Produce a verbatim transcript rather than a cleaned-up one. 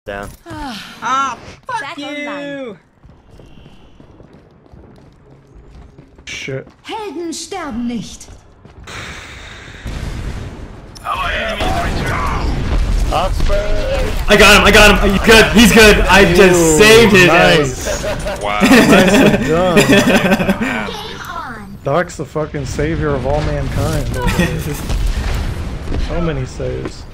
Down. Ah, fuck Back you! online. Shit. Helden sterben nicht. I got him, I got him. He's good, he's good. I just Ooh, saved his nice. ass. Wow. Nicely done. Game on. Doc's the fucking savior of all mankind. So many saves.